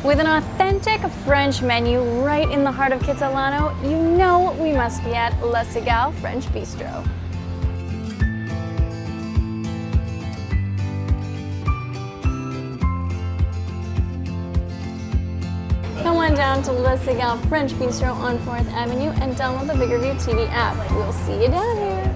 With an authentic French menu right in the heart of Kitsilano, you know we must be at Cigale French Bistro. Come on down to Cigale French Bistro on 4th Avenue and download the Bigger View TV app. We'll see you down here.